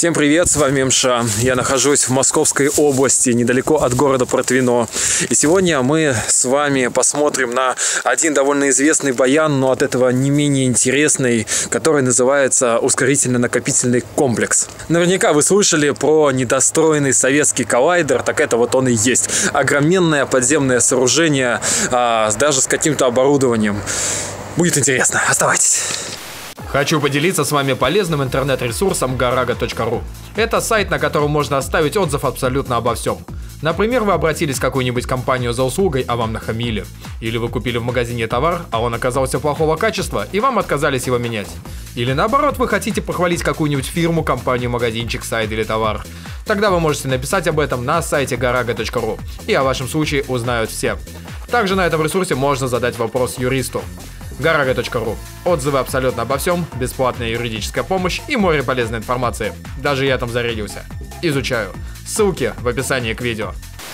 Всем привет, с вами МШ. Я нахожусь в Московской области, недалеко от города Протвино. И сегодня мы с вами посмотрим на один довольно известный баян, но от этого не менее интересный, который называется ускорительно-накопительный комплекс. Наверняка вы слышали про недостроенный советский коллайдер, так это вот он и есть. Огроменное подземное сооружение, даже с каким-то оборудованием. Будет интересно, оставайтесь. Хочу поделиться с вами полезным интернет-ресурсом garaga.ru. Это сайт, на котором можно оставить отзыв абсолютно обо всем. Например, вы обратились в какую-нибудь компанию за услугой, а вам нахамили. Или вы купили в магазине товар, а он оказался плохого качества, и вам отказались его менять. Или наоборот, вы хотите похвалить какую-нибудь фирму, компанию, магазинчик, сайт или товар. Тогда вы можете написать об этом на сайте garaga.ru, и о вашем случае узнают все. Также на этом ресурсе можно задать вопрос юристу. garaga.ru. Отзывы абсолютно обо всем, бесплатная юридическая помощь и море полезной информации. Даже я там зарядился. Изучаю. Ссылки в описании к видео.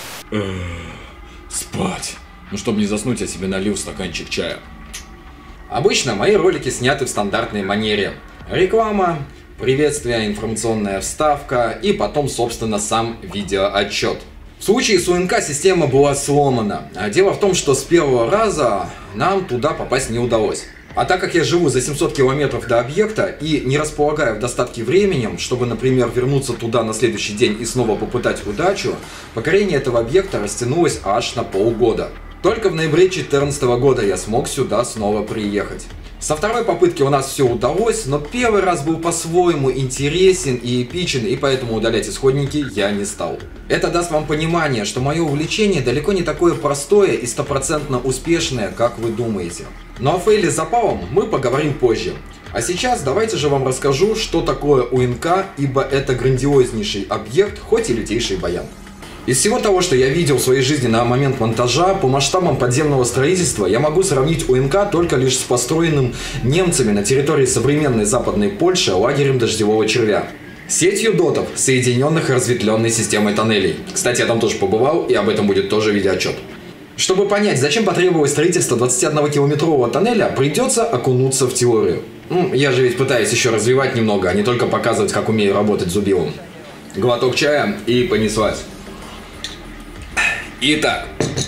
Спать. Ну, чтобы не заснуть, я себе налил стаканчик чая. Обычно мои ролики сняты в стандартной манере. Реклама, приветствие, информационная вставка и потом, собственно, сам видеоотчет. В случае с УНК система была сломана. Дело в том, что с первого раза нам туда попасть не удалось. А так как я живу за 700 километров до объекта и не располагаю в достатке временем, чтобы, например, вернуться туда на следующий день и снова попытать удачу, покорение этого объекта растянулось аж на полгода. Только в ноябре 2014 года я смог сюда снова приехать. Со второй попытки у нас все удалось, но первый раз был по-своему интересен и эпичен, и поэтому удалять исходники я не стал. Это даст вам понимание, что мое увлечение далеко не такое простое и стопроцентно успешное, как вы думаете. Но о фейле с запалом мы поговорим позже. А сейчас давайте же вам расскажу, что такое УНК, ибо это грандиознейший объект, хоть и лютейший баян. Из всего того, что я видел в своей жизни на момент монтажа, по масштабам подземного строительства я могу сравнить УНК только лишь с построенным немцами на территории современной Западной Польши лагерем дождевого червя. Сетью дотов, соединенных разветвленной системой тоннелей. Кстати, я там тоже побывал, и об этом будет тоже видеоотчет. Чтобы понять, зачем потребовалось строительство 21-километрового тоннеля, придется окунуться в теорию. Я же ведь пытаюсь еще развивать немного, а не только показывать, как умею работать зубилом. Глоток чая и понеслась. Итак,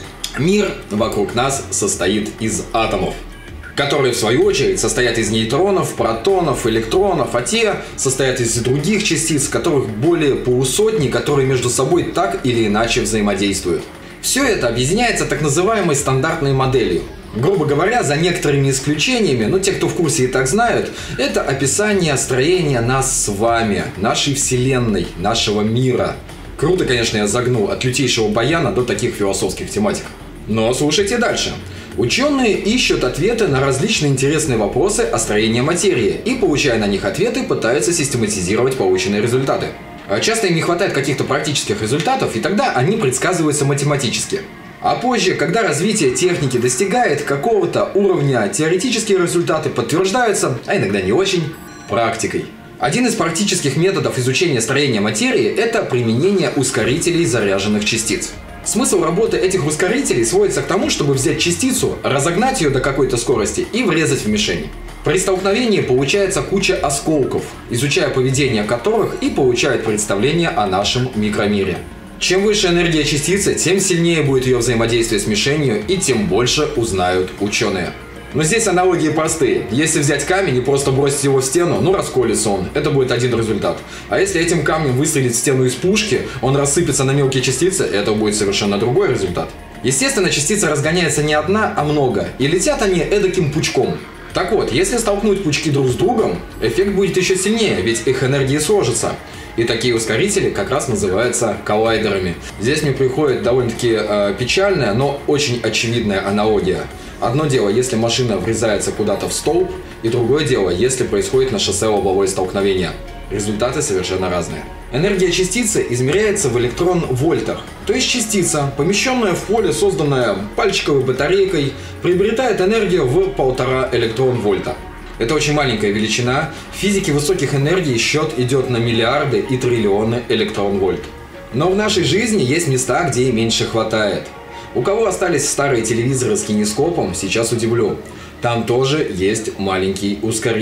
мир вокруг нас состоит из атомов, которые в свою очередь состоят из нейтронов, протонов, электронов, а те состоят из других частиц, которых более полусотни, которые между собой так или иначе взаимодействуют. Все это объединяется так называемой стандартной моделью. Грубо говоря, за некоторыми исключениями, но те, кто в курсе и так знают, это описание строения нас с вами, нашей вселенной, нашего мира. Круто, конечно, я загнул от лютейшего баяна до таких философских тематик. Но слушайте дальше. Ученые ищут ответы на различные интересные вопросы о строении материи и, получая на них ответы, пытаются систематизировать полученные результаты. Часто им не хватает каких-то практических результатов, и тогда они предсказываются математически. А позже, когда развитие техники достигает какого-то уровня, теоретические результаты подтверждаются, а иногда не очень, практикой. Один из практических методов изучения строения материи – это применение ускорителей заряженных частиц. Смысл работы этих ускорителей сводится к тому, чтобы взять частицу, разогнать ее до какой-то скорости и врезать в мишень. При столкновении получается куча осколков, изучая поведение которых и получают представление о нашем микромире. Чем выше энергия частицы, тем сильнее будет ее взаимодействие с мишенью и тем больше узнают ученые. Но здесь аналогии простые. Если взять камень и просто бросить его в стену, расколется он. Это будет один результат. А если этим камнем выстрелить в стену из пушки, он рассыпется на мелкие частицы, это будет совершенно другой результат. Естественно, частицы разгоняются не одна, а много. И летят они эдаким пучком. Так вот, если столкнуть пучки друг с другом, эффект будет еще сильнее, ведь их энергии сложатся. И такие ускорители как раз называются коллайдерами. Здесь мне приходит довольно-таки печальная, но очень очевидная аналогия. Одно дело, если машина врезается куда-то в столб, и другое дело, если происходит на шоссе лобовое столкновение. Результаты совершенно разные. Энергия частицы измеряется в электрон-вольтах. То есть частица, помещенная в поле, созданная пальчиковой батарейкой, приобретает энергию в 1,5 электрон-вольта. Это очень маленькая величина. В физике высоких энергий счет идет на миллиарды и триллионы электрон-вольт. Но в нашей жизни есть места, где и меньше хватает. У кого остались старые телевизоры с кинескопом, сейчас удивлю. Там тоже есть маленький ускоритель.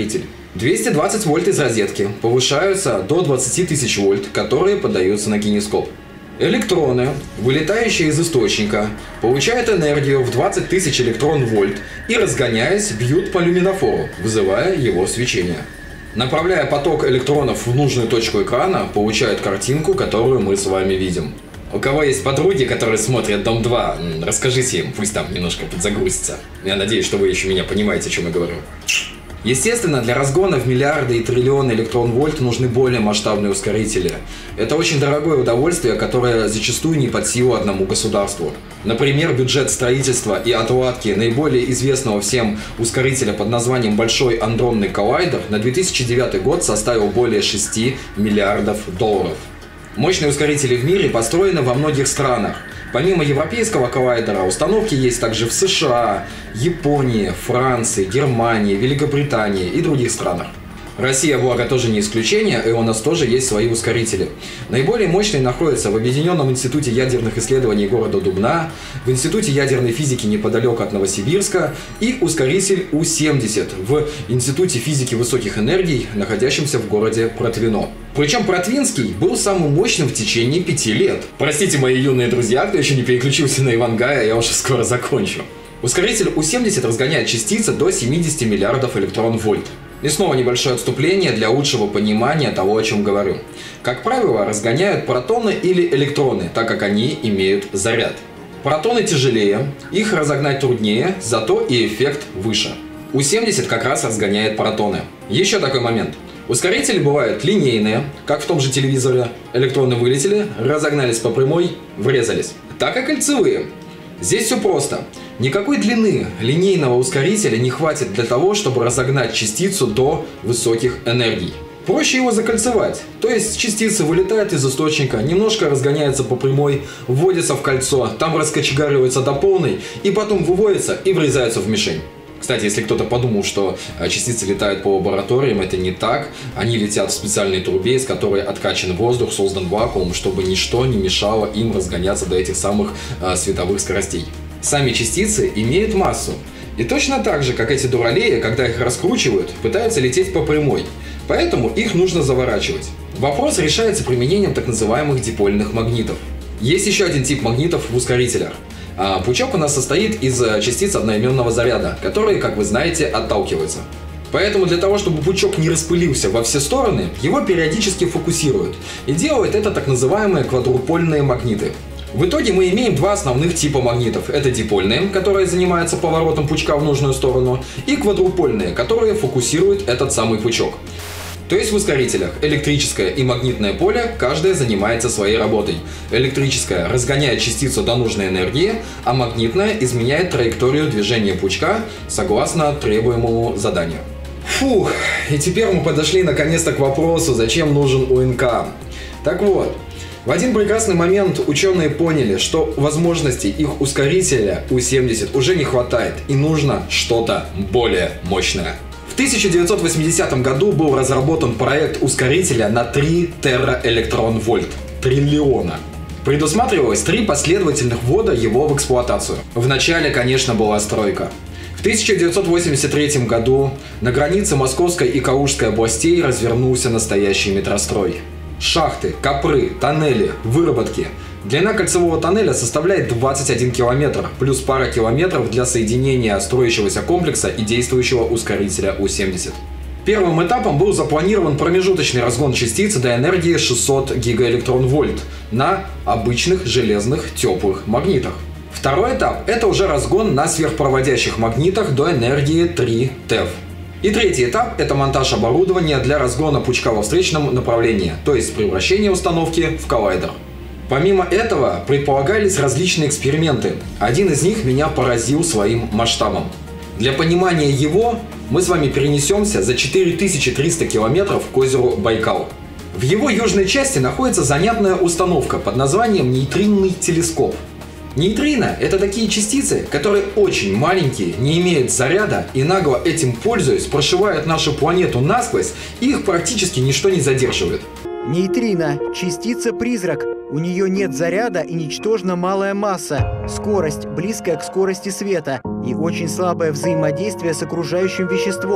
220 вольт из розетки повышаются до 20 тысяч вольт, которые поддаются на кинескоп. Электроны, вылетающие из источника, получают энергию в 20 тысяч электрон-вольт и, разгоняясь, бьют по люминофору, вызывая его свечение. Направляя поток электронов в нужную точку экрана, получают картинку, которую мы с вами видим. У кого есть подруги, которые смотрят «Дом 2», расскажите им, пусть там немножко подзагрузится. Я надеюсь, что вы еще меня понимаете, о чем я говорю. Естественно, для разгона в миллиарды и триллионы электрон-вольт нужны более масштабные ускорители. Это очень дорогое удовольствие, которое зачастую не под силу одному государству. Например, бюджет строительства и отладки наиболее известного всем ускорителя под названием Большой Андронный Коллайдер на 2009 год составил более 6 миллиардов долларов. Мощные ускорители в мире построены во многих странах. Помимо европейского коллайдера, установки есть также в США, Японии, Франции, Германии, Великобритании и других странах. Россия, благо, тоже не исключение, и у нас тоже есть свои ускорители. Наиболее мощные находятся в Объединенном институте ядерных исследований города Дубна, в Институте ядерной физики неподалеку от Новосибирска и ускоритель У-70 в Институте физики высоких энергий, находящемся в городе Протвино. Причем Протвинский был самым мощным в течение 5 лет. Простите, мои юные друзья, кто еще не переключился на Ивангая, я уже скоро закончу. Ускоритель У-70 разгоняет частицы до 70 миллиардов электрон-вольт. И снова небольшое отступление для лучшего понимания того, о чем говорю. Как правило, разгоняют протоны или электроны, так как они имеют заряд. Протоны тяжелее, их разогнать труднее, зато и эффект выше. У-70 как раз разгоняет протоны. Еще такой момент. Ускорители бывают линейные, как в том же телевизоре. Электроны вылетели, разогнались по прямой, врезались. Так и кольцевые. Здесь все просто. Никакой длины линейного ускорителя не хватит для того, чтобы разогнать частицу до высоких энергий. Проще его закольцевать. То есть частица вылетает из источника, немножко разгоняется по прямой, вводится в кольцо, там раскочегаривается до полной и потом выводится и врезается в мишень. Кстати, если кто-то подумал, что частицы летают по лабораториям, это не так. Они летят в специальной трубе, из которой откачан воздух, создан вакуум, чтобы ничто не мешало им разгоняться до этих самых световых скоростей. Сами частицы имеют массу. И точно так же, как эти дуралеи, когда их раскручивают, пытаются лететь по прямой. Поэтому их нужно заворачивать. Вопрос решается применением так называемых дипольных магнитов. Есть еще один тип магнитов в ускорителях. Пучок у нас состоит из частиц одноименного заряда, которые, как вы знаете, отталкиваются. Поэтому для того, чтобы пучок не распылился во все стороны, его периодически фокусируют. И делают это так называемые квадрупольные магниты. В итоге мы имеем два основных типа магнитов. Это дипольные, которые занимаются поворотом пучка в нужную сторону, и квадрупольные, которые фокусируют этот самый пучок. То есть в ускорителях электрическое и магнитное поле, каждое занимается своей работой. Электрическое разгоняет частицу до нужной энергии, а магнитное изменяет траекторию движения пучка согласно требуемому заданию. Фух, и теперь мы подошли наконец-то к вопросу, зачем нужен УНК. Так вот, в один прекрасный момент ученые поняли, что возможностей их ускорителя У-70 уже не хватает и нужно что-то более мощное. В 1980 году был разработан проект ускорителя на 3 тераэлектрон-вольт, триллиона. Предусматривалось 3 последовательных ввода его в эксплуатацию. Вначале, конечно, была стройка. В 1983 году на границе Московской и Калужской областей развернулся настоящий метрострой. Шахты, копры, тоннели, выработки. Длина кольцевого тоннеля составляет 21 километр, плюс пара километров для соединения строящегося комплекса и действующего ускорителя У-70. Первым этапом был запланирован промежуточный разгон частицы до энергии 600 гигаэлектрон-вольт на обычных железных теплых магнитах. Второй этап – это уже разгон на сверхпроводящих магнитах до энергии 3 ТeV. И третий этап – это монтаж оборудования для разгона пучка во встречном направлении, то есть превращение установки в коллайдер. Помимо этого, предполагались различные эксперименты. Один из них меня поразил своим масштабом. Для понимания его мы с вами перенесемся за 4300 километров к озеру Байкал. В его южной части находится занятная установка под названием нейтринный телескоп. Нейтрино – это такие частицы, которые очень маленькие, не имеют заряда и нагло этим пользуясь прошивают нашу планету насквозь, и их практически ничто не задерживает. Нейтрино – частица-призрак. У нее нет заряда и ничтожно малая масса, скорость, близкая к скорости света, и очень слабое взаимодействие с окружающим веществом.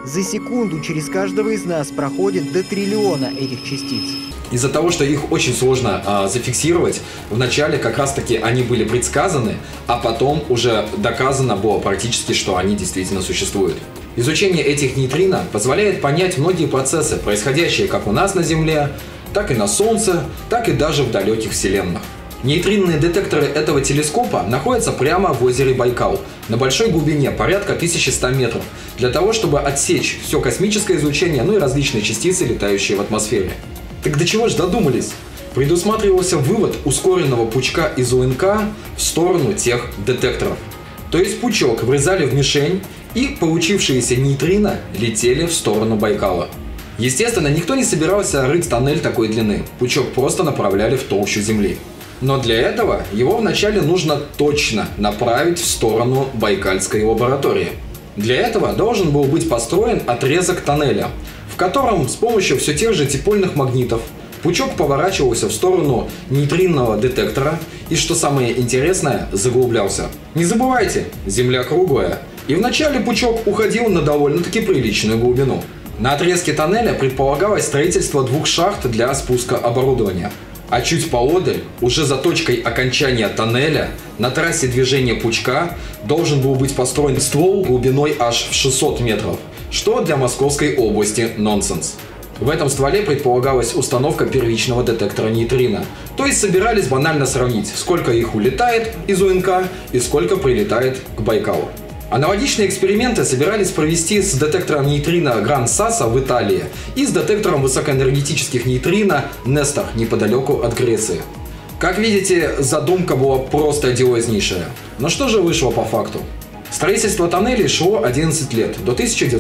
За секунду через каждого из нас проходит до триллиона этих частиц. Из-за того, что их очень сложно зафиксировать, вначале как раз-таки они были предсказаны, а потом уже доказано было практически, что они действительно существуют. Изучение этих нейтрино позволяет понять многие процессы, происходящие как у нас на Земле, так и на Солнце, так и даже в далеких вселенных. Нейтринные детекторы этого телескопа находятся прямо в озере Байкал, на большой глубине, порядка 1100 метров, для того, чтобы отсечь все космическое излучение, ну и различные частицы, летающие в атмосфере. Так до чего ж додумались? Предусматривался вывод ускоренного пучка из УНК в сторону тех детекторов. То есть пучок врезали в мишень, и получившиеся нейтрино летели в сторону Байкала. Естественно, никто не собирался рыть тоннель такой длины, пучок просто направляли в толщу Земли. Но для этого его вначале нужно точно направить в сторону Байкальской лаборатории. Для этого должен был быть построен отрезок тоннеля, в котором с помощью все тех же дипольных магнитов пучок поворачивался в сторону нейтринного детектора и, что самое интересное, заглублялся. Не забывайте, Земля круглая, и вначале пучок уходил на довольно-таки приличную глубину. На отрезке тоннеля предполагалось строительство 2 шахт для спуска оборудования. А чуть поодаль, уже за точкой окончания тоннеля, на трассе движения пучка должен был быть построен ствол глубиной аж в 600 метров, что для Московской области нонсенс. В этом стволе предполагалась установка первичного детектора нейтрино, то есть собирались банально сравнить, сколько их улетает из УНК и сколько прилетает к Байкалу. Аналогичные эксперименты собирались провести с детектором нейтрино Гранд-Сасса в Италии и с детектором высокоэнергетических нейтрино Нестор неподалеку от Греции. Как видите, задумка была просто одиознейшая. Но что же вышло по факту? Строительство тоннелей шло 11 лет, до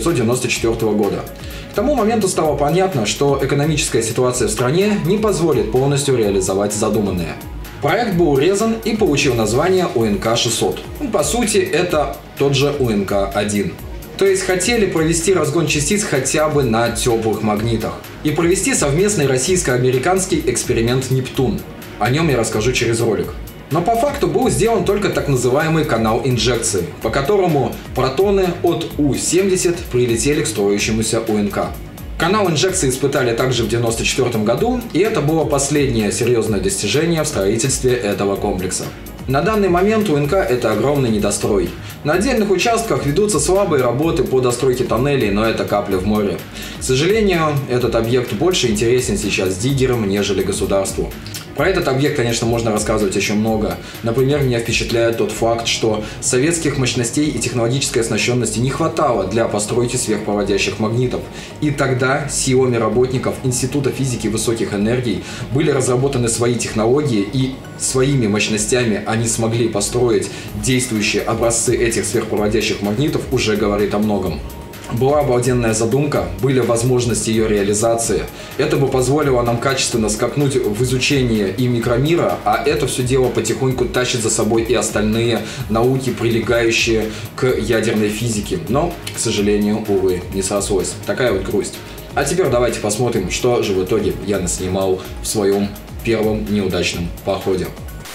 1994 года. К тому моменту стало понятно, что экономическая ситуация в стране не позволит полностью реализовать задуманное. Проект был урезан и получил название УНК-600. По сути, это тот же УНК-1. То есть хотели провести разгон частиц хотя бы на теплых магнитах. И провести совместный российско-американский эксперимент «Нептун». О нем я расскажу через ролик. Но по факту был сделан только так называемый канал инжекции, по которому протоны от У-70 прилетели к строящемуся УНК. Канал инжекции испытали также в 1994 году, и это было последнее серьезное достижение в строительстве этого комплекса. На данный момент УНК – это огромный недострой. На отдельных участках ведутся слабые работы по достройке тоннелей, но это капля в море. К сожалению, этот объект больше интересен сейчас диггерам, нежели государству. Про этот объект, конечно, можно рассказывать еще много. Например, меня впечатляет тот факт, что советских мощностей и технологической оснащенности не хватало для постройки сверхпроводящих магнитов. И тогда силами работников Института физики высоких энергий были разработаны свои технологии, и своими мощностями они смогли построить действующие образцы этих сверхпроводящих магнитов, уже говорит о многом. Была обалденная задумка, были возможности ее реализации. Это бы позволило нам качественно скакнуть в изучение и микромира, а это все дело потихоньку тащит за собой и остальные науки, прилегающие к ядерной физике. Но, к сожалению, увы, не срослось. Такая вот грусть. А теперь давайте посмотрим, что же в итоге я наснимал в своем первом неудачном походе.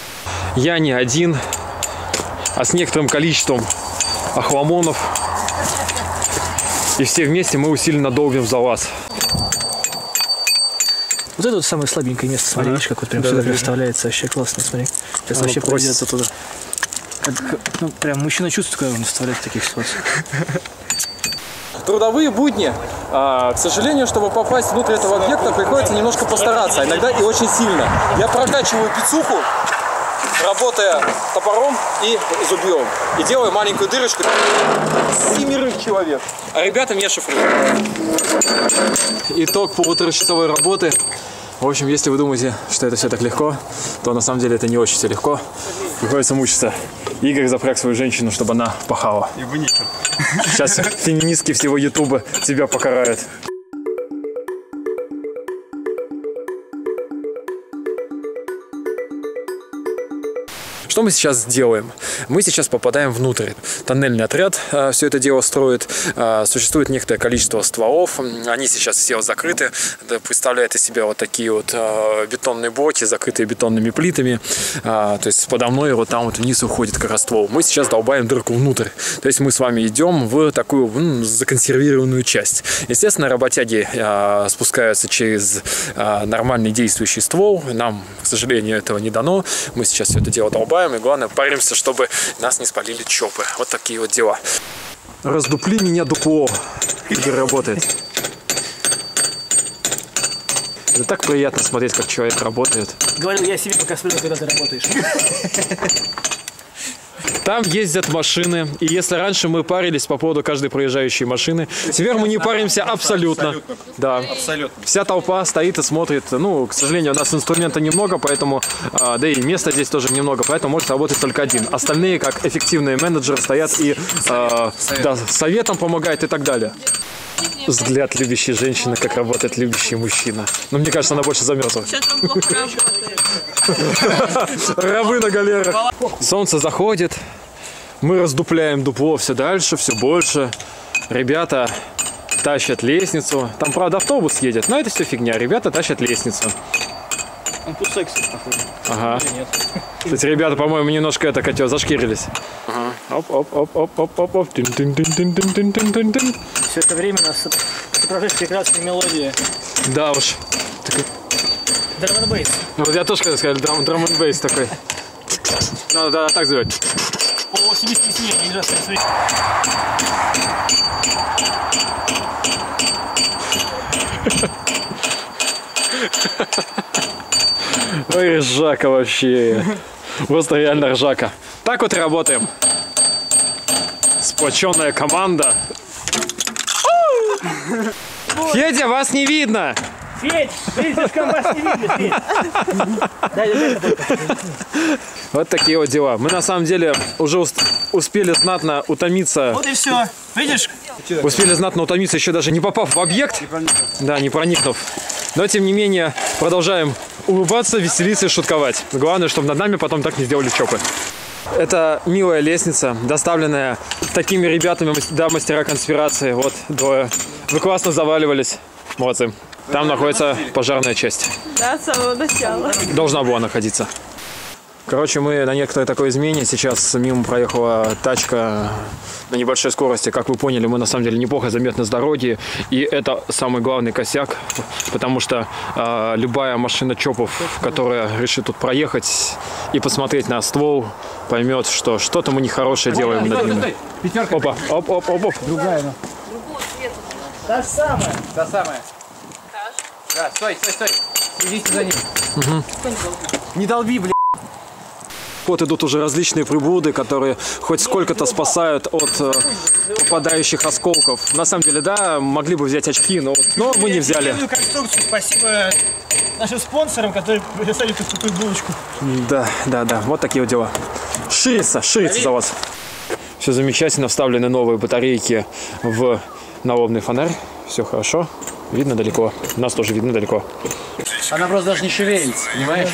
Я не один, а с некоторым количеством охламонов. И все вместе мы усиленно долбим за вас. Вот это вот самое слабенькое место, смотри, видишь, как вот прям сюда представляется, вообще классно, смотри. Сейчас вообще пройдет оттуда. Ну, прям мужчина чувствует, когда он вставляет в таких ситуациях. Трудовые будни. К сожалению, чтобы попасть внутрь этого объекта, приходится немножко постараться, иногда и очень сильно. Я прокачиваю пиццуху, работая топором и зубьем. И делаю маленькую дырочку 7 человек. А ребята меня шифруют. Итог полуторачасовой работы. В общем, если вы думаете, что это все так легко, то на самом деле это не очень все легко. Приходится мучиться. Игорь запряг свою женщину, чтобы она пахала. И вы ничего. Сейчас феминистки всего Ютуба тебя покарают. Что мы сейчас делаем? Мы сейчас попадаем внутрь. Тоннельный отряд все это дело строит. Существует некоторое количество стволов. Они сейчас все закрыты. Это представляет из себя вот такие вот бетонные блоки, закрытые бетонными плитами. То есть подо мной вот там вот вниз уходит как раз ствол. Мы сейчас долбаем дырку внутрь. То есть мы с вами идем в такую законсервированную часть. Естественно, работяги спускаются через нормальный действующий ствол. Нам, к сожалению, этого не дано. Мы сейчас все это дело долбаем. И главное, паримся, чтобы нас не спалили чопы. Вот такие вот дела. Раздупли меня дупло. Игорь работает. Это так приятно смотреть, как человек работает. Говорил я себе, пока смотрел, когда ты работаешь. Там ездят машины, и если раньше мы парились по поводу каждой проезжающей машины, теперь мы не паримся абсолютно. Да. Абсолютно. Вся толпа стоит и смотрит. Ну, к сожалению, у нас инструмента немного, поэтому, да и места здесь тоже немного, поэтому может работать только один. Остальные, как эффективные менеджеры, стоят и да, советом помогают и так далее. Взгляд любящей женщины, как работает любящий мужчина. Но мне кажется, она больше замерзла. Сейчас он плохо работает. Рабы на галерах. Солнце заходит. Мы раздупляем дупло все дальше, все больше. Ребята тащат лестницу. Там, правда, автобус едет, но это все фигня. Ребята тащат лестницу. Он тут секс, походу. Ага. Кстати, ребята, по-моему, немножко это, Катя, зашкирились. Ага. Оп-оп-оп-оп-оп-оп-оп. Тын-тын-тын-тын-тын-тын-тын. Все это время нас сопровождает прекрасная мелодия. Да уж. Драм-н-бейс. Вот я тоже хотел сказать, драм-н-бейс такой. Ну да, так звать. О, сибирские свиньи, не ужасно. Ой, ржака вообще. Просто реально ржака. Так вот и работаем. Сплоченная команда. Федя, вас не видно! Федь, слишком вас не видно, Федь. Дай. Вот такие вот дела. Мы на самом деле уже успели знатно утомиться. Вот и все. Видишь? Успели знатно утомиться, еще даже не попав в объект. Да, не проникнув. Но тем не менее продолжаем улыбаться, веселиться и шутковать. Главное, чтобы над нами потом так не сделали чопы. Это милая лестница, доставленная такими ребятами, да, мастера конспирации. Вот, двое. Вы классно заваливались. Молодцы. Там находится пожарная часть. Да, с самого начала. Должна была находиться. Короче, мы на некоторой такой измене. Сейчас мимо проехала тачка на небольшой скорости. Как вы поняли, мы на самом деле неплохо заметны с дороги. И это самый главный косяк. Потому что любая машина чопов, которая решит тут проехать и посмотреть на ствол, поймет, что что-то мы нехорошее делаем над ним. Опа, оп. Другая, ну. Та самая. Та самая. Да, стой. Следите за ним. Угу. Не долби, блядь. Вот идут уже различные приблуды, которые хоть сколько-то спасают от попадающих осколков. На самом деле, да, могли бы взять очки, но мы не взяли. Конструкцию. Спасибо нашим спонсорам, которые прислали такую булочку. Да. Вот такие вот дела. Ширится за вас. Все замечательно. Вставлены новые батарейки в налобный фонарь. Все хорошо. Видно далеко. Нас тоже видно далеко. Она просто даже не шевелится, понимаешь?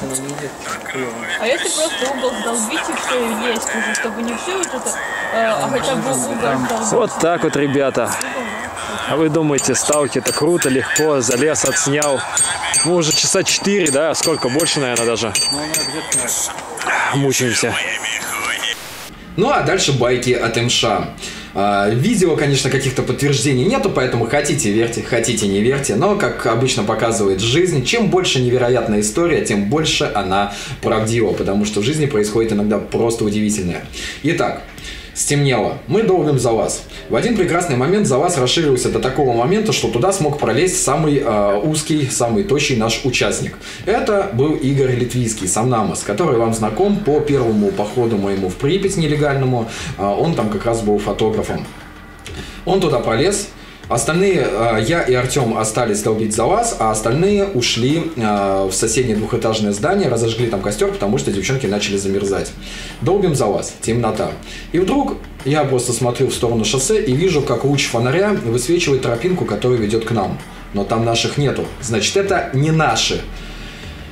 А если просто угол сдолбить и все есть уже, чтобы не все вот это, а хотя бы угол сдолбить? Вот так вот, ребята. А вы думаете, сталки это круто, легко, залез, отснял. Мы уже часа 4, да? Сколько? Больше, наверное, даже. Мучаемся. Ну а дальше байки от МШ. Видео, конечно, каких-то подтверждений нету, поэтому хотите верьте, хотите не верьте. Но, как обычно показывает жизнь, чем больше невероятная история, тем больше она правдива. Потому что в жизни происходит иногда просто удивительное. Итак, стемнело. Мы долбим залаз. В один прекрасный момент залаз расширился до такого момента, что туда смог пролезть самый узкий, самый тощий наш участник. Это был Игорь Литвийский, Самнамос, который вам знаком по первому походу моему в Припять нелегальному. Он там как раз был фотографом. Он туда пролез. Остальные, я и Артем, остались долбить залаз, а остальные ушли в соседнее двухэтажное здание, разожгли там костер, потому что девчонки начали замерзать. Долбим залаз, темнота. И вдруг я просто смотрю в сторону шоссе и вижу, как луч фонаря высвечивает тропинку, которая ведет к нам. Но там наших нету. Значит, это не наши.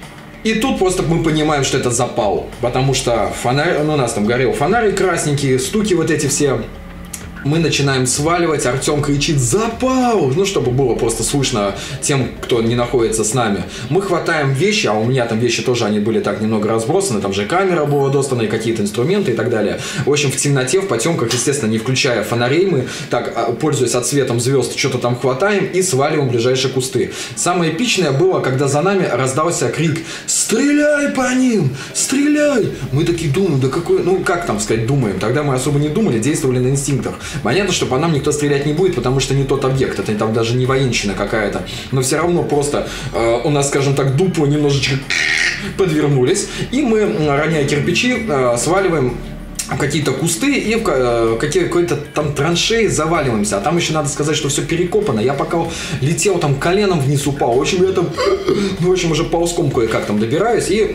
И тут просто мы понимаем, что это запал. Потому что фонарь, ну, у нас там горел фонарь красненький, стуки вот эти все. Мы начинаем сваливать, Артем кричит «Запал!», ну, чтобы было просто слышно тем, кто не находится с нами. Мы хватаем вещи, а у меня там вещи тоже, они были так немного разбросаны, там же камера была достана, и какие-то инструменты и так далее. В общем, в темноте, в потемках, естественно, не включая фонарей, мы так, пользуясь отсветом звезд, что-то там хватаем и сваливаем в ближайшие кусты. Самое эпичное было, когда за нами раздался крик «Стреляй по ним! Стреляй!». Мы такие думаем, да какой, ну, как там сказать, думаем. Тогда мы особо не думали, действовали на инстинктах. Понятно, что по нам никто стрелять не будет, потому что не тот объект, это там даже не военщина какая-то. Но все равно просто у нас, скажем так, дупло немножечко подвернулись. И мы, роняя кирпичи, сваливаем в какие-то кусты и в какие-то там траншеи заваливаемся. А там еще надо сказать, что все перекопано. Я пока летел, там коленом вниз упал. В общем, я там, в общем, уже ползком кое-как там добираюсь. И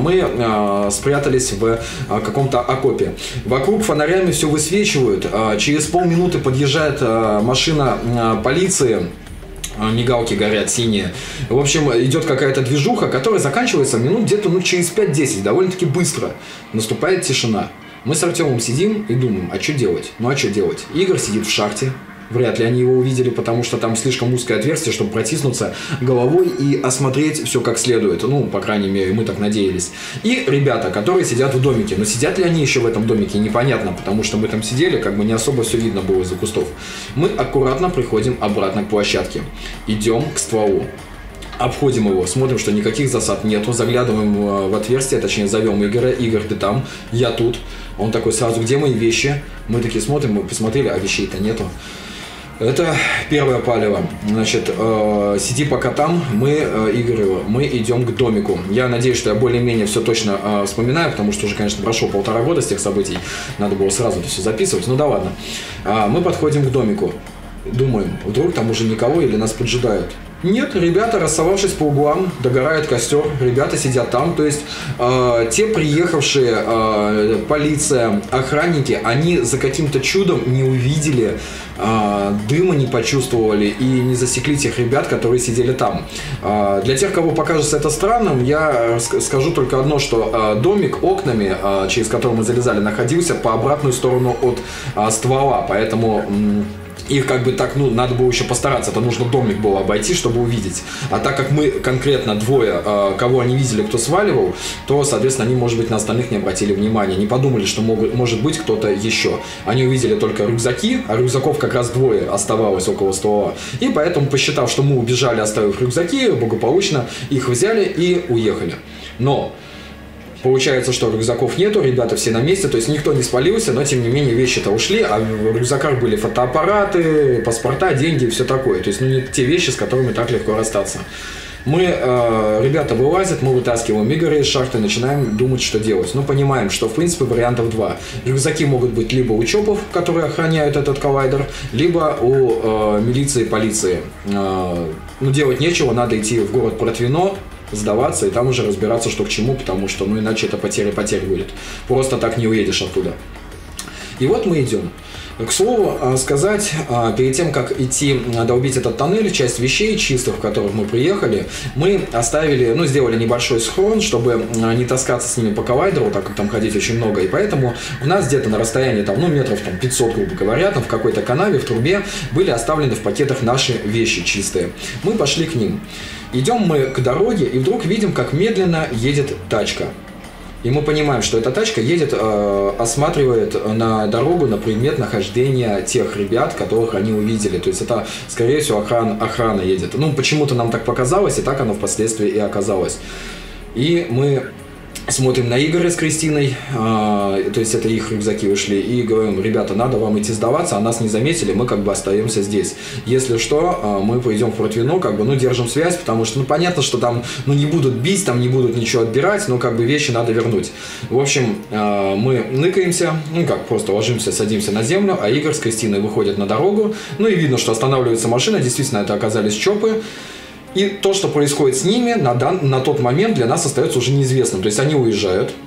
мы спрятались в каком-то окопе. Вокруг фонарями все высвечивают. Через полминуты подъезжает машина полиции. Мигалки горят синие. В общем, идет какая-то движуха, которая заканчивается минут где-то через 5-10. Довольно-таки быстро. Наступает тишина. Мы с Артемом сидим и думаем, а что делать? Ну а что делать? Игорь сидит в шахте. Вряд ли они его увидели, потому что там слишком узкое отверстие, чтобы протиснуться головой и осмотреть все как следует. Ну, по крайней мере, мы так надеялись. И ребята, которые сидят в домике. Но сидят ли они еще в этом домике, непонятно, потому что мы там сидели, как бы не особо все видно было из-за кустов. Мы аккуратно приходим обратно к площадке. Идем к стволу. Обходим его, смотрим, что никаких засад нету, заглядываем в отверстие, точнее зовем Игоря. Игорь, ты там, я тут. Он такой сразу, где мои вещи? Мы такие смотрим, мы посмотрели, а вещей-то нету. Это первое палево. Значит, сиди пока там, Игорь, мы идем к домику. Я надеюсь, что я более-менее все точно вспоминаю, потому что уже, конечно, прошло 1,5 года с тех событий. Надо было сразу это все записывать, ну да ладно. Мы подходим к домику. Думаем, вдруг там уже никого или нас поджидают. Нет, ребята, рассовавшись по углам, догорает костер, ребята сидят там. То есть те приехавшие, полиция, охранники, они за каким-то чудом не увидели дыма, не почувствовали и не засекли тех ребят, которые сидели там. Для тех, кого покажется это странным, я скажу только одно, что домик окнами, через который мы залезали, находился по обратную сторону от ствола, поэтому... Их как бы так, ну, надо было еще постараться. Это нужно домик было обойти, чтобы увидеть. А так как мы конкретно двое, кого они видели, кто сваливал, то, соответственно, они, может быть, на остальных не обратили внимания. Не подумали, что может быть кто-то еще. Они увидели только рюкзаки, а рюкзаков как раз двое оставалось около ствола. И поэтому, посчитав, что мы убежали, оставив рюкзаки, благополучно их взяли и уехали. Но... Получается, что рюкзаков нету, ребята все на месте, то есть никто не спалился, но тем не менее вещи-то ушли, а в рюкзаках были фотоаппараты, паспорта, деньги и все такое. То есть, ну, не те вещи, с которыми так легко расстаться. Ребята вылазят, мы вытаскиваем Игоря из шахты, начинаем думать, что делать. Но понимаем, что в принципе вариантов два. Рюкзаки могут быть либо у ЧОПов, которые охраняют этот коллайдер, либо у милиции и полиции. Ну, делать нечего, надо идти в город Протвино, сдаваться и там уже разбираться, что к чему, потому что, ну, иначе это потеря будет. Просто так не уедешь оттуда. И вот мы идем. К слову сказать, перед тем, как идти долбить этот тоннель, часть вещей чистых, в которых мы приехали, мы оставили, ну, сделали небольшой схрон, чтобы не таскаться с ними по коллайдеру, так как там ходить очень много, и поэтому у нас где-то на расстоянии, там, ну, метров там, 500, грубо говоря, там, в какой-то канаве, в трубе были оставлены в пакетах наши вещи чистые. Мы пошли к ним. Идем мы к дороге и вдруг видим, как медленно едет тачка. И мы понимаем, что эта тачка едет, осматривает на дорогу на предмет нахождения тех ребят, которых они увидели. То есть это, скорее всего, охрана едет. Ну, почему-то нам так показалось, и так оно впоследствии и оказалось. И мы смотрим на Игоря с Кристиной, то есть это их рюкзаки ушли, и говорим: ребята, надо вам идти сдаваться, а нас не заметили, мы как бы остаемся здесь. Если что, мы пойдем в Протвино, как бы, ну, держим связь, потому что, ну, понятно, что там, ну, не будут бить, там не будут ничего отбирать, но как бы вещи надо вернуть. В общем, мы ныкаемся, ну, как, просто ложимся, садимся на землю, а Игорь с Кристиной выходят на дорогу, ну, и видно, что останавливается машина, действительно, это оказались ЧОПы. И то, что происходит с ними, на тот момент для нас остается уже неизвестным. То есть они уезжают,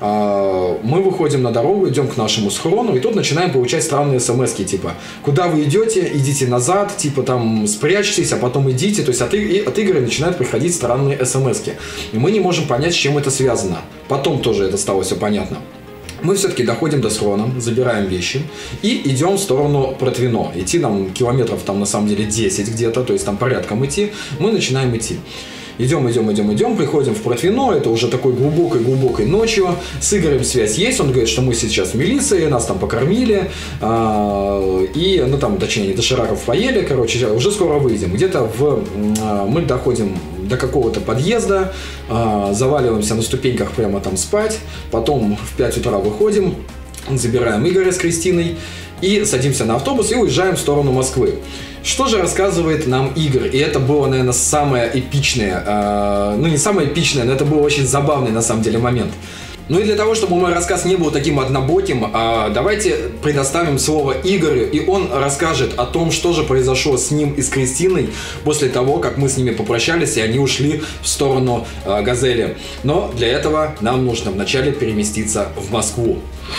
мы выходим на дорогу, идем к нашему схрону, и тут начинаем получать странные смс-ки, типа, куда вы идете, идите назад, типа, там, спрячьтесь, а потом идите. То есть от Игоря начинают приходить странные смс-ки. И мы не можем понять, с чем это связано. Потом тоже это стало все понятно. Мы все-таки доходим до схрона, забираем вещи и идем в сторону Протвино. Идти нам километров там на самом деле 10 где-то, то есть там порядком идти. Мы начинаем идти. Идем, приходим в Протвино, это уже такой глубокой ночью. С Игорем связь есть, он говорит, что мы сейчас в милиции, нас там покормили. И, ну там, точнее, дошираков поели, короче, уже скоро выйдем. Где-то мы доходим до какого-то подъезда, заваливаемся на ступеньках прямо там спать. Потом в 5 утра выходим, забираем Игоря с Кристиной и садимся на автобус и уезжаем в сторону Москвы. Что же рассказывает нам Игорь? И это было, наверное, самое эпичное. Ну, не самое эпичное, но это был очень забавный, на самом деле, момент. Ну и для того, чтобы мой рассказ не был таким однобоким, давайте предоставим слово Игорю, и он расскажет о том, что же произошло с ним и с Кристиной после того, как мы с ними попрощались, и они ушли в сторону Газели. Но для этого нам нужно вначале переместиться в Москву.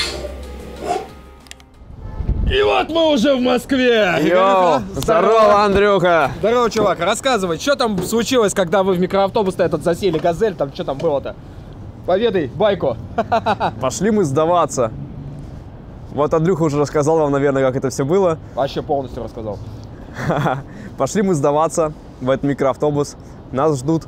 И вот мы уже в Москве! Йоу! Здорово, Андрюха! Здорово, чувак! Рассказывай, что там случилось, когда вы в микроавтобус-то этот засели, Газель, там что там было-то? Поведай байку! Пошли мы сдаваться. Вот Андрюха уже рассказал вам, наверное, как это все было. Вообще полностью рассказал. Пошли мы сдаваться в этот микроавтобус. Нас ждут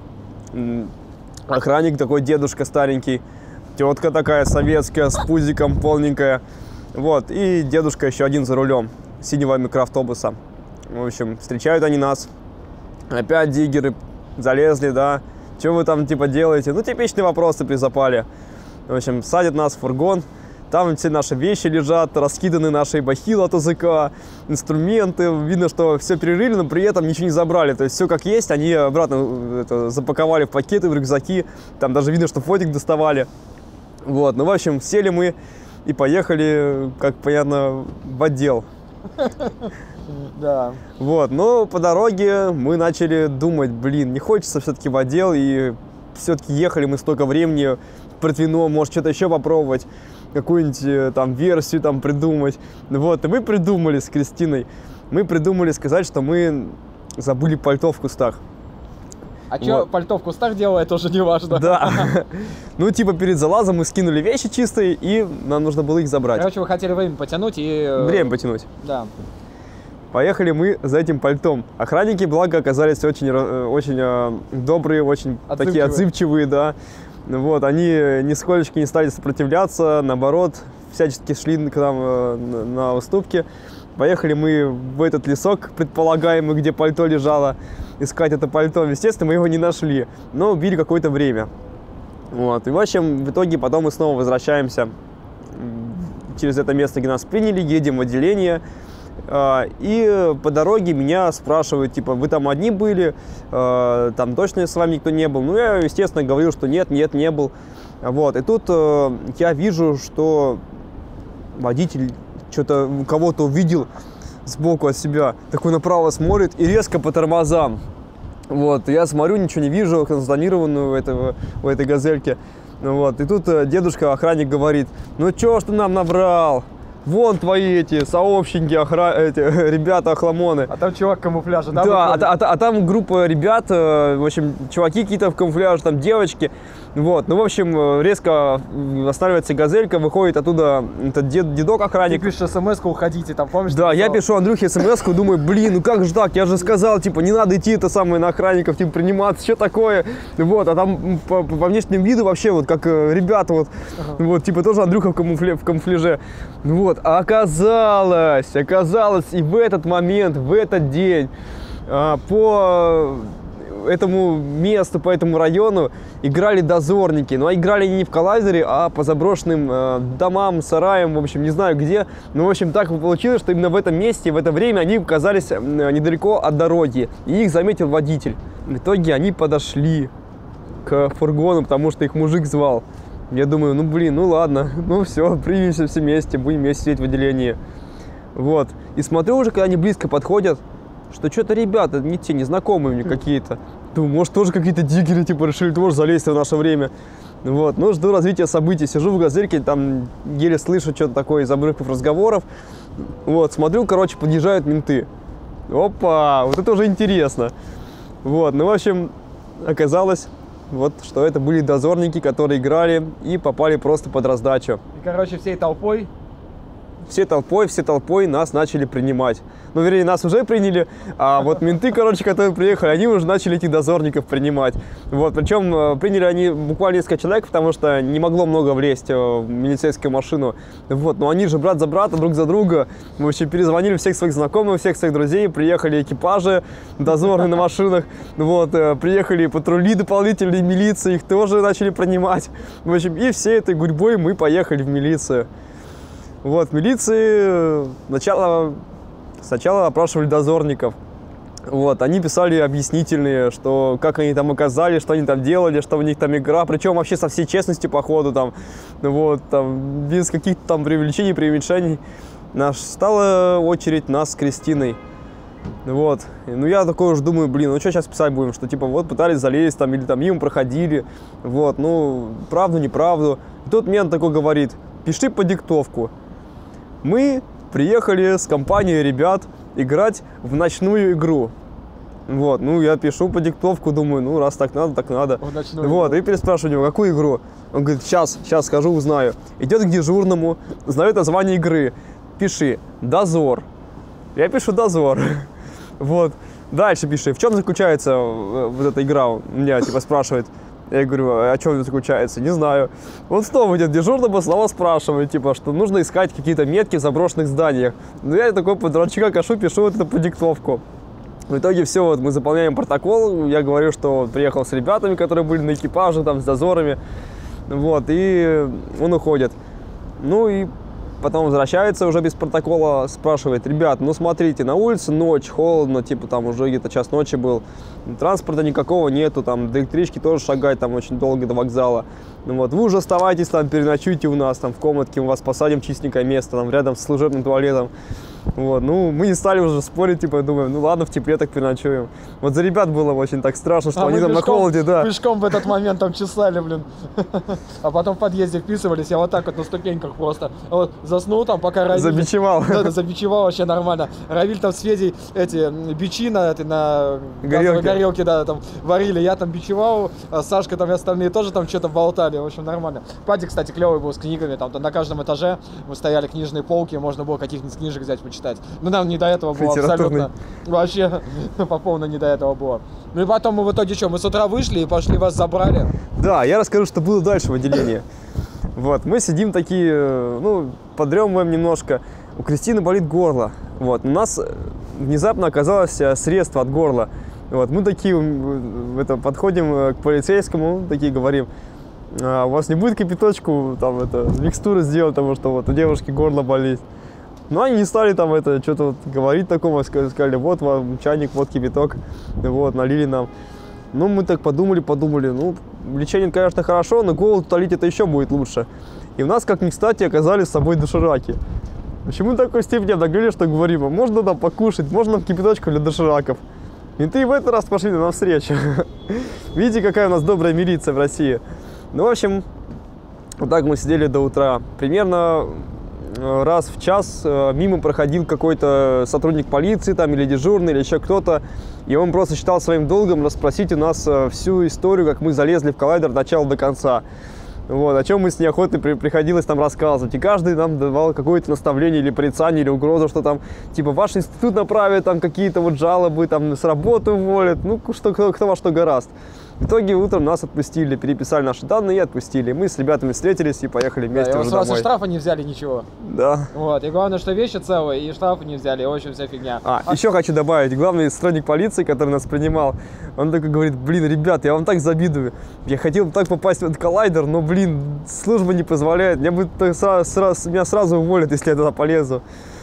охранник такой, дедушка старенький, тетка такая советская, с пузиком полненькая. Вот, и дедушка еще один за рулем синего микроавтобуса. В общем, встречают они нас. Опять диггеры залезли, да. Что вы там, типа, делаете? Ну, типичные вопросы при запале. В общем, садят нас в фургон. Там все наши вещи лежат, раскиданы наши бахилы от УЗК, инструменты. Видно, что все перерыли, но при этом ничего не забрали. То есть все как есть, они обратно запаковали в пакеты, в рюкзаки. Там даже видно, что фотик доставали. Вот, ну, в общем, сели мы и поехали, как понятно, в отдел. Да. Вот, но по дороге мы начали думать, блин, не хочется все-таки в отдел, и все-таки ехали мы столько времени, Протвино, может что-то еще попробовать, какую-нибудь там версию там придумать. Вот, и мы придумали с Кристиной, сказать, что мы забыли пальто в кустах. А что вот. Пальто в кустах делает, тоже не важно. Да. Ну, типа, перед залазом мы скинули вещи чистые, и нам нужно было их забрать. Короче, вы хотели время потянуть и... Время потянуть. Да. Поехали мы за этим пальтом. Охранники, благо, оказались очень добрые, очень такие отзывчивые, да. Вот, они нисколечко не стали сопротивляться, наоборот, всячески шли к нам на уступки. Поехали мы в этот лесок, предполагаемый, где пальто лежало, искать это пальто. Естественно, мы его не нашли, но убили какое-то время. Вот. И, в общем, в итоге потом мы снова возвращаемся через это место, где нас приняли, едем в отделение. И по дороге меня спрашивают, типа, вы там одни были, там точно с вами никто не был? Ну, я, естественно, говорил, что нет, не был. Вот. И тут я вижу, что водитель что-то кого-то увидел сбоку от себя, такой направо смотрит и резко по тормозам. Вот, я смотрю, ничего не вижу, констатированную у этой газельки. Вот, и тут дедушка, охранник, говорит, ну чё ж ты нам набрал? Вон твои эти сообщники, ребята, охламоны. А там чувак в камуфляже, да? Да, а там группа ребят, в общем, чуваки какие-то в камуфляже, там девочки. Вот, ну, в общем, резко останавливается газелька, выходит оттуда этот дедок-охранник. Ты пишешь смс-ку, уходите, там, помнишь? Да, я пишу Андрюхе смс-ку, думаю, блин, ну как же так, я же сказал, типа, не надо идти это самое на охранников, типа, приниматься, что такое. Вот, а там по внешнему виду вообще, вот, как ребята, вот, вот, типа, тоже Андрюха в камуфляже. Вот, а оказалось, и в этот момент, в этот день, по этому месту, по этому району играли дозорники. Но играли не в коллайдере, а по заброшенным домам, сараям, в общем, не знаю где. Но, в общем, так получилось, что именно в этом месте, в это время они оказались недалеко от дороги. И их заметил водитель. В итоге они подошли к фургону, потому что их мужик звал. Я думаю, ну, блин, ну ладно, ну все, примемся все вместе, будем вместе сидеть в отделении. Вот. И смотрю уже, когда они близко подходят, что что-то ребята, не те, незнакомые мне какие-то. Думаю, может, тоже какие-то диггеры, типа, решили тоже залезть в наше время. Вот, ну, жду развития событий. Сижу в газельке, там еле слышу что-то такое из обрывков разговоров. Вот, смотрю, короче, подъезжают менты. Опа, вот это уже интересно. Вот, ну, в общем, оказалось, вот, что это были дозорники, которые играли и попали просто под раздачу. И, короче, всей толпой все толпой нас начали принимать. Ну, вернее, нас уже приняли, а вот менты, короче, которые приехали, они уже начали этих дозорников принимать. Вот, причем приняли они буквально несколько человек, потому что не могло много влезть в милицейскую машину. Вот, но они же брат за брата, друг за друга. В общем, перезвонили всех своих знакомых, всех своих друзей, приехали экипажи дозорные на машинах. Вот, приехали патрули дополнительные, милиции, их тоже начали принимать. В общем, и всей этой гурьбой мы поехали в милицию. Вот, в милиции сначала опрашивали дозорников. Вот, они писали объяснительные, что как они там оказались, что они там делали, что у них там игра. Причем вообще со всей честностью по ходу, там, вот, там, без каких-то там преувеличений, преуменьшений. Стала очередь нас с Кристиной. Вот, ну я такой уж думаю, блин, ну что сейчас писать будем, что типа вот пытались залезть там или там мимо проходили. Вот, ну, правду, неправду. И тут мент такой говорит: пиши по диктовку. Мы приехали с компанией ребят играть в ночную игру. Вот, ну я пишу по диктовку, думаю, ну раз так надо, так надо. Вот, и переспрашиваю у него, какую игру? Он говорит, сейчас скажу, узнаю. Идет к дежурному, знает название игры. Пиши, дозор. Я пишу дозор. Вот, дальше пиши, в чем заключается вот эта игра? Он меня типа спрашивает. Я говорю, а что это заключается? Не знаю. Он снова идет дежурного, снова спрашивает, типа, что нужно искать какие-то метки в заброшенных зданиях. Ну, я такой по дурачка кашу, пишу вот это по диктовку. В итоге все, вот мы заполняем протокол. Я говорю, что приехал с ребятами, которые были на экипаже, там, с дозорами. Вот, и он уходит. Ну, и потом возвращается уже без протокола, спрашивает, ребят, ну смотрите, на улице ночь, холодно, типа там уже где-то час ночи был, транспорта никакого нету, там до электрички тоже шагать там очень долго до вокзала. Ну, вот, вы уже оставайтесь там, переночуйте у нас там в комнатке, мы вас посадим в чистенькое место, там рядом с служебным туалетом. Вот, ну, мы не стали уже спорить, типа, думаем, ну ладно, в тепле так переночуем. Вот за ребят было очень так страшно, что они там на холоде, да. Пешком в этот момент там чесали, блин. А потом в подъезде вписывались, я вот так вот на ступеньках просто вот заснул там, пока Равиль... Забичевал. Да, забичевал вообще нормально. Равиль там с Федей эти бичи на газовой горелке, да, там варили. Я там бичевал, а Сашка там и остальные тоже там что-то болтали. В общем, нормально. Падик, кстати, клевый был с книгами. Там на каждом этаже мы стояли книжные полки, можно было каких-нибудь книжек взять, почитать. Ну, нам не до этого было абсолютно. Вообще, по полной не до этого было. Ну и потом мы в итоге что, мы с утра вышли и пошли, вас забрали. Да, я расскажу, что было дальше в отделении. Вот, мы сидим такие, ну, подремываем немножко. У Кристины болит горло. Вот, у нас внезапно оказалось средство от горла. Вот, мы такие подходим к полицейскому, такие говорим, у вас не будет кипяточку, там, микстуры сделать, потому что вот у девушки горло болит. Ну, они не стали там что-то вот говорить такого, сказали, вот вам чайник, вот кипяток, вот, налили нам. Ну, мы так подумали, ну, лечение, конечно, хорошо, но голову утолить это еще будет лучше. И у нас, как ни кстати, оказались с собой дошираки. Почему в такой степени обнаглели, что говорим, а можно там покушать, можно кипяточку для дошираков. Менты в этот раз пошли нам навстречу. Видите, какая у нас добрая милиция в России. Ну, в общем, вот так мы сидели до утра. Примерно раз в час мимо проходил какой-то сотрудник полиции там, или дежурный, или еще кто-то. И он просто считал своим долгом расспросить у нас всю историю, как мы залезли в коллайдер от начала до конца. Вот, о чем мы с неохотой приходилось там рассказывать. И каждый нам давал какое-то наставление или порицание, или угрозу, что там, типа, ваш институт направит, там, какие-то вот жалобы, там, с работы уволят, ну, кто во что горазд. В итоге утром нас отпустили, переписали наши данные и отпустили. Мы с ребятами встретились и поехали вместе уже домой. Сразу штрафа не взяли ничего. Да. Вот, и главное, что вещи целые, и штрафы не взяли, и в общем вся фигня. Еще хочу добавить, главный сотрудник полиции, который нас принимал, он такой говорит, блин, ребят, я вам так завидую. Я хотел так попасть в этот коллайдер, но, блин, служба не позволяет. Меня сразу уволят, если я туда полезу.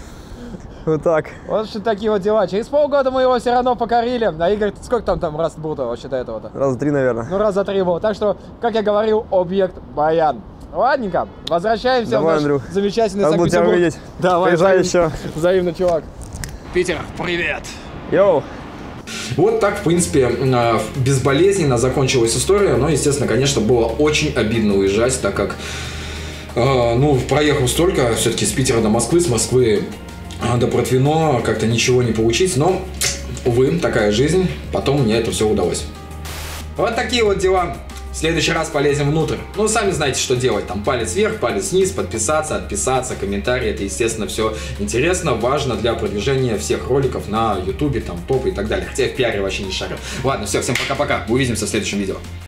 Вот так. Вот что такие вот дела. Через полгода мы его все равно покорили. А Игорь, сколько там раз было вообще до этого-то? Раза 3, наверное. Ну, раза 3 было. Так что, как я говорил, объект Баян. Ладненько, возвращаемся давай, в наш Андрюх. замечательный Санкт-Петербург. Рад был тебя увидеть. Давай, приезжай еще. Взаимно, чувак. Питер, привет. Йоу. Вот так, в принципе, безболезненно закончилась история, но, естественно, конечно, было очень обидно уезжать, так как, ну, проехал столько, все-таки с Питера до Москвы, с Москвы до Протвино, как-то ничего не получить, но, увы, такая жизнь, потом мне это все удалось. Вот такие вот дела. В следующий раз полезем внутрь. Ну, сами знаете, что делать. Там палец вверх, палец вниз, подписаться, отписаться, комментарии. Это, естественно, все интересно, важно для продвижения всех роликов на ютубе, там, топы и так далее. Хотя я в пиаре вообще не шарю. Ладно, все, всем пока-пока. Увидимся в следующем видео.